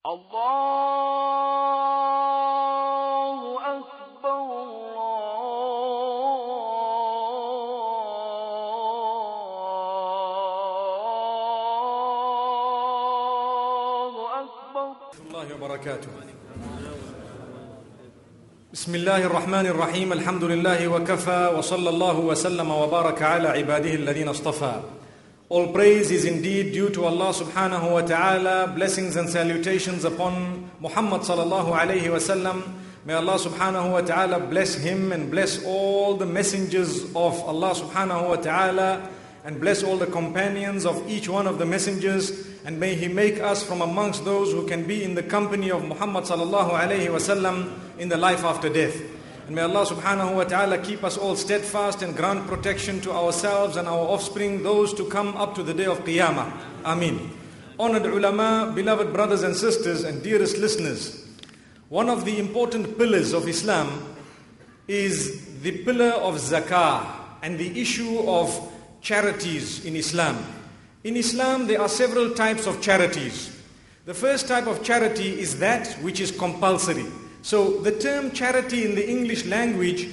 Allahu Akbar, Allahu Akbar. Allahi wa barakatuh. Bismillahir Rahmanir Rahim. Alhamdulillahi wa kafa wa sallallahu wa sallama wa baraka ala ibadihi alladhina istafa. All praise is indeed due to Allah subhanahu wa ta'ala. Blessings and salutations upon Muhammad sallallahu alayhi wa sallam. May Allah subhanahu wa ta'ala bless him and bless all the messengers of Allah subhanahu wa ta'ala, and bless all the companions of each one of the messengers, and may He make us from amongst those who can be in the company of Muhammad sallallahu alayhi wa sallam in the life after death. And may Allah subhanahu wa ta'ala keep us all steadfast and grant protection to ourselves and our offspring, those to come up to the day of Qiyamah. Ameen. Honored ulama, beloved brothers and sisters, and dearest listeners, one of the important pillars of Islam is the pillar of Zakah and the issue of charities in Islam. In Islam, there are several types of charities. The first type of charity is that which is compulsory. So the term charity in the English language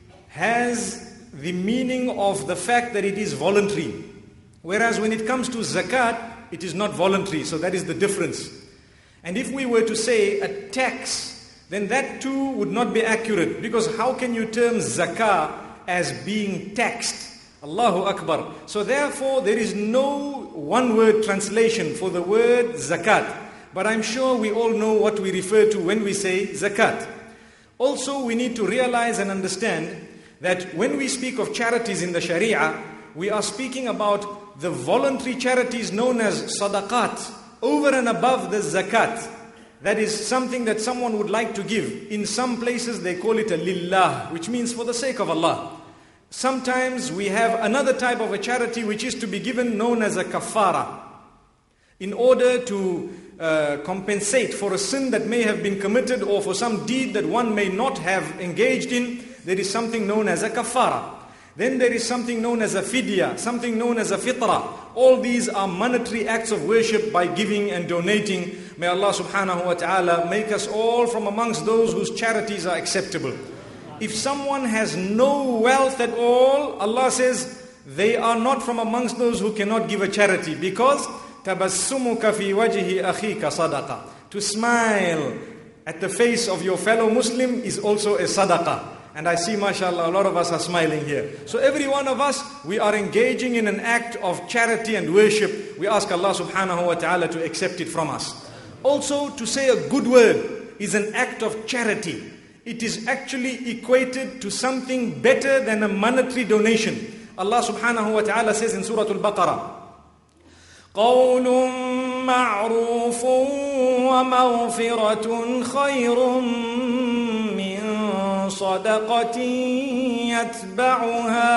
has the meaning of the fact that it is voluntary. Whereas when it comes to zakat, it is not voluntary. So that is the difference. And if we were to say a tax, then that too would not be accurate. Because how can you term zakah as being taxed? Allahu Akbar. So therefore there is no one word translation for the word zakat. But I'm sure we all know what we refer to when we say zakat. Also, we need to realize and understand that when we speak of charities in the Sharia, we are speaking about the voluntary charities known as sadaqat, over and above the zakat. That is something that someone would like to give. In some places they call it a lillah, which means for the sake of Allah. Sometimes we have another type of a charity which is to be given, known as a kafara. In order to compensate for a sin that may have been committed, or for some deed that one may not have engaged in, there is something known as a kafara. Then there is something known as a fidya, something known as a fitra. All these are monetary acts of worship by giving and donating. May Allah subhanahu wa ta'ala make us all from amongst those whose charities are acceptable. If someone has no wealth at all, Allah says they are not from amongst those who cannot give a charity, because تَبَسُّمُكَ فِي وَجْهِ أَخِيكَ صَدَقَةً. To smile at the face of your fellow Muslim is also a sadaqah. And I see, mashallah, a lot of us are smiling here. So every one of us, we are engaging in an act of charity and worship. We ask Allah subhanahu wa ta'ala to accept it from us. Also, to say a good word is an act of charity. It is actually equated to something better than a monetary donation. Allah subhanahu wa ta'ala says in Surah Al-Baqarah, قول معروف ومغفرة خير من صدقة يتبعها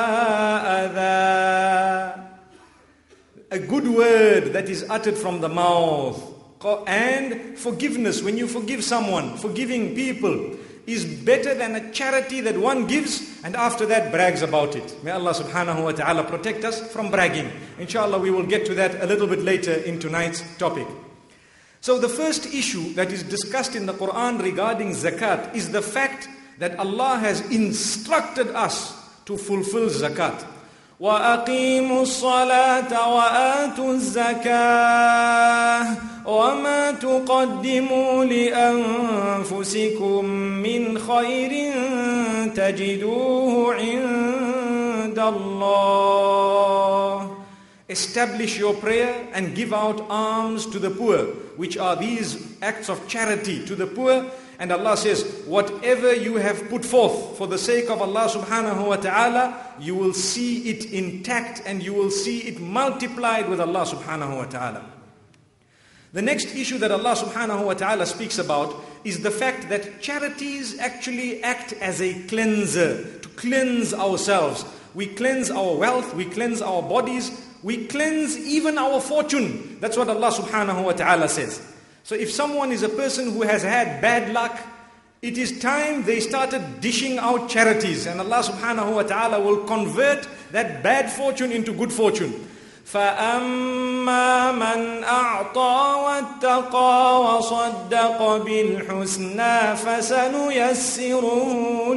أذى. A good word that is uttered from the mouth, and forgiveness, when you forgive someone, forgiving people, is better than a charity that one gives and after that brags about it. May Allah subhanahu wa ta'ala protect us from bragging. Inshallah, we will get to that a little bit later in tonight's topic. So the first issue that is discussed in the Quran regarding zakat is the fact that Allah has instructed us to fulfill zakat. وَأَقِيمُوا الصَّلَاةَ وَآتُوا الزَّكَاةَ وَمَا تُقَدِّمُوا لِأَنفُسِكُم مِّنْ خَيْرٍ تَجِدُوهُ عِندَ اللَّهِ. Establish your prayer and give out alms to the poor, which are these acts of charity to the poor. And Allah says, whatever you have put forth for the sake of Allah subhanahu wa ta'ala, you will see it intact and you will see it multiplied with Allah subhanahu wa ta'ala. The next issue that Allah subhanahu wa ta'ala speaks about is the fact that charities actually act as a cleanser, to cleanse ourselves. We cleanse our wealth, we cleanse our bodies, we cleanse even our fortune. That's what Allah subhanahu wa ta'ala says. So if someone is a person who has had bad luck, it is time they started dishing out charities, and Allah subhanahu wa ta'ala will convert that bad fortune into good fortune. فَأَمَّا مَنْ أَعْطَى وَاتَّقَى وَصَدَّقَ بِالْحُسْنَى فَسَنُيَسِّرُهُ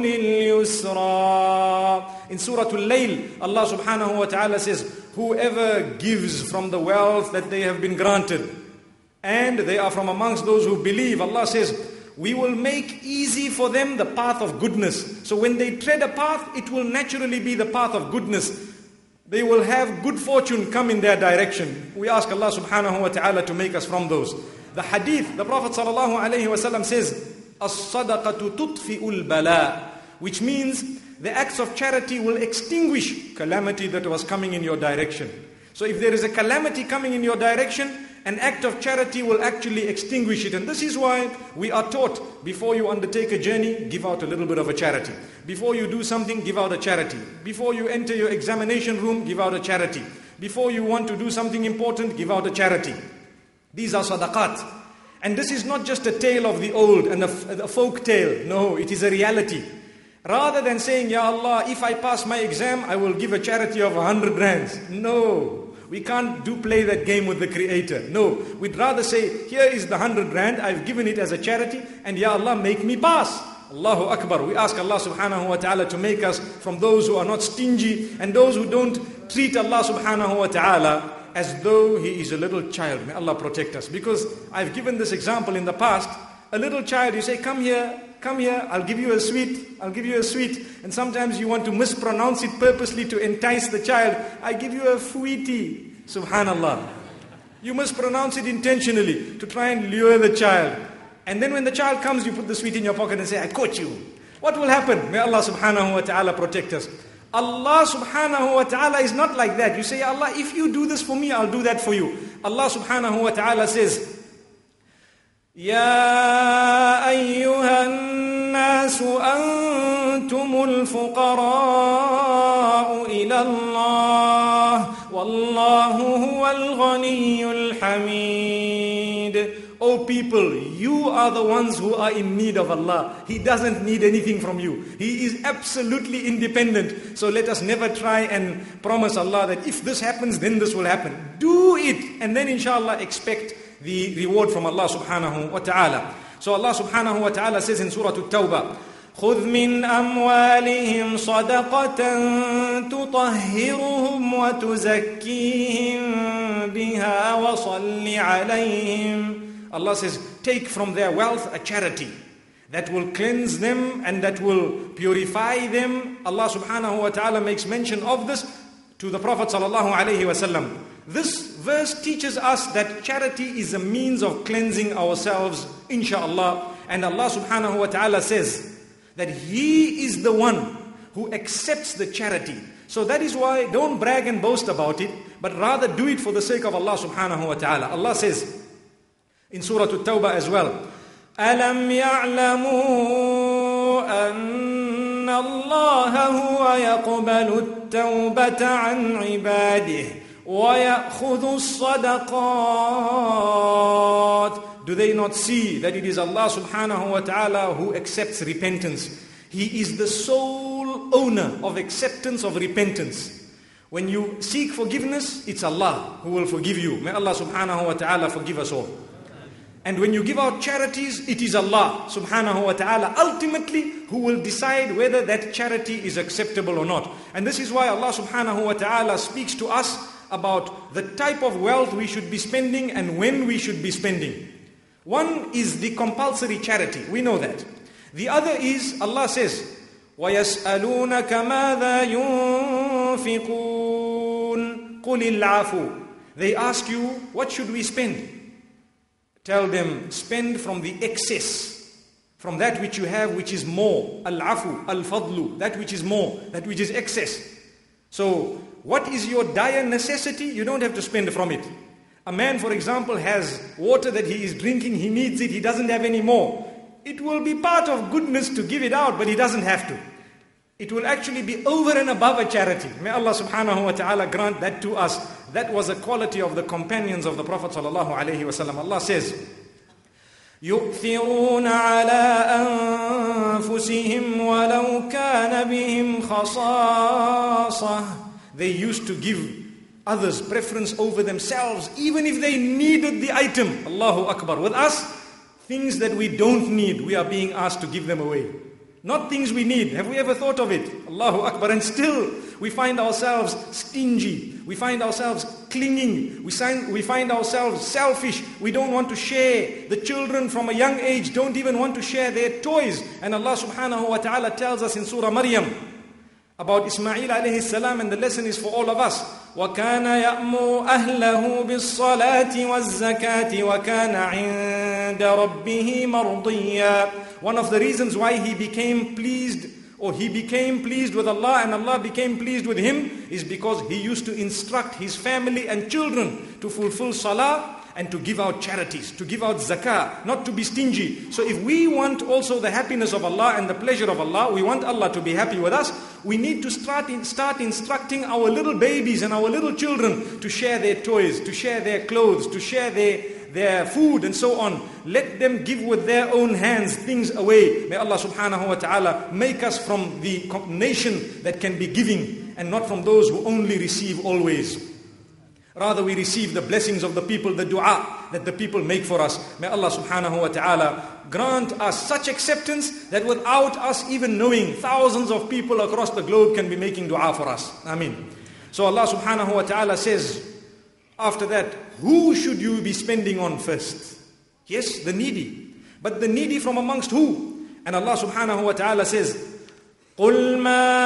لِلْيُسْرَى. In Surah Al-Layl, Allah subhanahu wa ta'ala says, whoever gives from the wealth that they have been granted, and they are from amongst those who believe, Allah says, we will make easy for them the path of goodness. So when they tread a path, it will naturally be the path of goodness. They will have good fortune come in their direction. We ask Allah subhanahu wa ta'ala to make us from those. The hadith, the Prophet sallallahu alayhi wa sallam says, as-sadaqatu tutfi'ul bala, which means the acts of charity will extinguish calamity that was coming in your direction. So if there is a calamity coming in your direction, an act of charity will actually extinguish it. And this is why we are taught, before you undertake a journey, give out a little bit of a charity. Before you do something, give out a charity. Before you enter your examination room, give out a charity. Before you want to do something important, give out a charity. These are sadaqat. And this is not just a tale of the old and a folk tale. No, it is a reality. Rather than saying, Ya Allah, if I pass my exam, I will give a charity of 100 rands. No. We can't play that game with the Creator. No, we'd rather say, here is the 100 rand, I've given it as a charity, and Ya Allah, make me pass. Allahu Akbar. We ask Allah subhanahu wa ta'ala to make us from those who are not stingy, and those who don't treat Allah subhanahu wa ta'ala as though He is a little child. May Allah protect us. Because I've given this example in the past. A little child, you say, come here, I'll give you a sweet, And sometimes you want to mispronounce it purposely to entice the child. I give you a fweetie. Subhanallah. You mispronounce it intentionally to try and lure the child. And then when the child comes, you put the sweet in your pocket and say, I caught you. What will happen? May Allah subhanahu wa ta'ala protect us. Allah subhanahu wa ta'ala is not like that. You say, Allah, if you do this for me, I'll do that for you. Allah subhanahu wa ta'ala says, يا أيها الناس أنتم الفقراء إلى الله والله هو الغني الحميد. O people, you are the ones who are in need of Allah. He doesn't need anything from you. He is absolutely independent. So let us never try and promise Allah that if this happens, then this will happen. Do it, and then inshallah expect the reward from Allah subhanahu wa ta'ala. So Allah subhanahu wa ta'ala says in Surah At-Tawbah, خُذْ مِنْ أَمْوَالِهِمْ صَدَقَةً تُطَهِّرُهُمْ وَتُزَكِّيهِمْ بِهَا وَصَلِّ عَلَيْهِمْ. Allah says, take from their wealth a charity that will cleanse them and that will purify them. Allah subhanahu wa ta'ala makes mention of this to the Prophet sallallahu alayhi wa sallam. This verse teaches us that charity is a means of cleansing ourselves, insha'Allah. And Allah subhanahu wa ta'ala says that He is the one who accepts the charity. So that is why don't brag and boast about it, but rather do it for the sake of Allah subhanahu wa ta'ala. Allah says in Surah At-Tawbah as well, أَلَمْ يَعْلَمُوا أَنَّ اللَّهَ هُوَ يَقْبَلُ التَّوْبَةَ عَنْ عِبَادِهِ وَيَأْخُذُ الصَّدَقَاتِ. Do they not see that it is Allah subhanahu wa ta'ala who accepts repentance? He is the sole owner of acceptance of repentance. When you seek forgiveness, it's Allah who will forgive you. May Allah subhanahu wa ta'ala forgive us all. And when you give out charities, it is Allah subhanahu wa ta'ala ultimately who will decide whether that charity is acceptable or not. And this is why Allah subhanahu wa ta'ala speaks to us about the type of wealth we should be spending and when we should be spending. One is the compulsory charity. We know that. The other is, Allah says, وَيَسْأَلُونَكَ مَاذَا يُنْفِقُونَ قُلِ الْعَفُوِ. They ask you, what should we spend? Tell them, spend from the excess, from that which you have which is more. Al-afu, al-fadlu, that which is more, that which is excess. So, what is your dire necessity? You don't have to spend from it. A man, for example, has water that he is drinking, he needs it, he doesn't have any more. It will be part of goodness to give it out, but he doesn't have to. It will actually be over and above a charity. May Allah subhanahu wa ta'ala grant that to us. That was a quality of the companions of the Prophet sallallahu alayhi wa sallam. Allah says, يُؤْثِرُونَ عَلَىٰ أَنفُسِهِمْ وَلَوْ كَانَ بِهِمْ خَصَاصَةٌ. They used to give others preference over themselves, even if they needed the item. Allahu Akbar. With us, things that we don't need, we are being asked to give them away. Not things we need. Have we ever thought of it? Allahu Akbar. And still, we find ourselves stingy. We find ourselves clinging. We find ourselves selfish. We don't want to share. The children from a young age don't even want to share their toys. And Allah subhanahu wa ta'ala tells us in Surah Maryam about Ismail alayhi salam, and the lesson is for all of us. وَكَانَ يَأْمُرُ أَهْلَهُ بِالصَّلَاةِ وَالزَّكَاةِ وَكَانَ عِنْدَ رَبِّهِ مَرْضِيًّا. One of the reasons why he became pleased with Allah and Allah became pleased with him is because he used to instruct his family and children to fulfill salah and to give out charities, to give out zakah, not to be stingy. So if we want also the happiness of Allah and the pleasure of Allah, we want Allah to be happy with us, we need to start instructing our little babies and our little children to share their toys, to share their clothes, to share their food and so on. Let them give with their own hands things away. May Allah subhanahu wa ta'ala make us from the nation that can be giving and not from those who only receive always. Rather, we receive the blessings of the people, the dua that the people make for us. May Allah subhanahu wa ta'ala grant us such acceptance that without us even knowing, thousands of people across the globe can be making dua for us. Ameen. So Allah subhanahu wa ta'ala says, after that, who should you be spending on first? Yes, the needy. But the needy from amongst who? And Allah subhanahu wa ta'ala says, قُلْ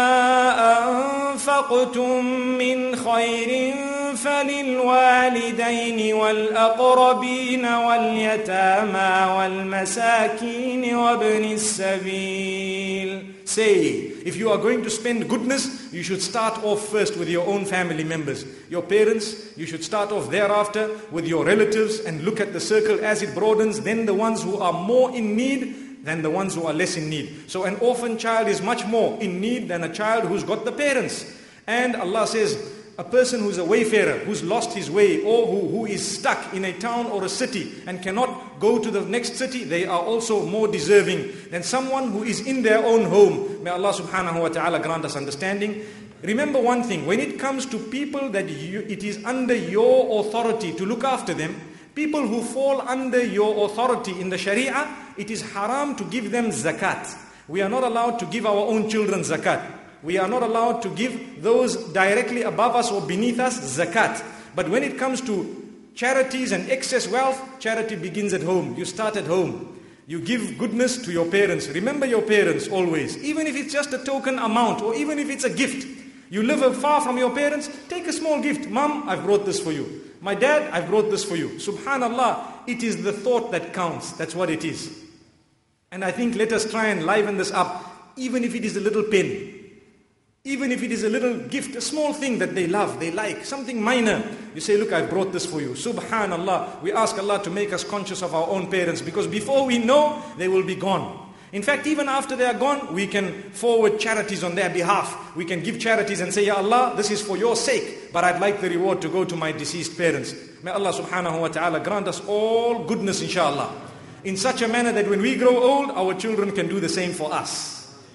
مَا أَنفَقْتُم مِّنْ خَيْرٍ فَلِلْوَالِدَيْنِ وَالْأَقْرَبِينَ وَالْيَتَامَى وَالْمَسَاكِينِ وَابْنِ السَّبِيلِ. Say, if you are going to spend goodness, you should start off first with your own family members. Your parents, you should start off thereafter with your relatives and look at the circle as it broadens, then the ones who are more in need than the ones who are less in need. So an orphan child is much more in need than a child who's got the parents. And Allah says, a person who's a wayfarer, who's lost his way, or who is stuck in a town or a city and cannot go to the next city, they are also more deserving than someone who is in their own home. May Allah subhanahu wa ta'ala grant us understanding. Remember one thing, when it comes to people that it is under your authority to look after them, people who fall under your authority in the Sharia, it is haram to give them zakat. We are not allowed to give our own children zakat. We are not allowed to give those directly above us or beneath us zakat. But when it comes to charities and excess wealth, charity begins at home. You start at home. You give goodness to your parents. Remember your parents always. Even if it's just a token amount or even if it's a gift. You live far from your parents, take a small gift. Mom, I've brought this for you. My dad, I've brought this for you. Subhanallah, it is the thought that counts. That's what it is. And I think let us try and liven this up. Even if it is a little pen. Even if it is a little gift, a small thing that they love, they like, something minor. You say, look, I brought this for you. Subhanallah, we ask Allah to make us conscious of our own parents because before we know, they will be gone. In fact, even after they are gone, we can forward charities on their behalf. We can give charities and say, Ya Allah, this is for your sake, but I'd like the reward to go to my deceased parents. May Allah subhanahu wa ta'ala grant us all goodness, inshallah. In such a manner that when we grow old, our children can do the same for us.